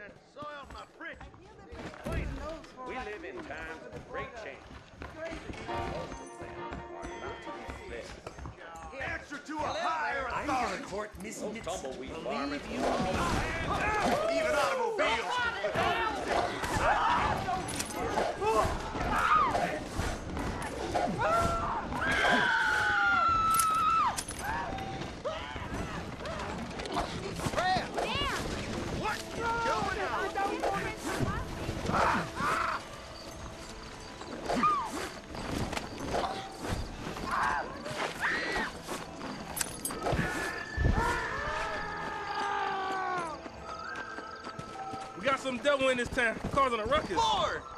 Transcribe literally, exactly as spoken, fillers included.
soiled my fridge. We live in times of great change. Most of them are not this. Answer to a higher I'm authority. gonna court Miss Those Mitzi. tumbleweed Believe farmers. you me. Even automobiles. We got some devil in this town causing a ruckus. Lord!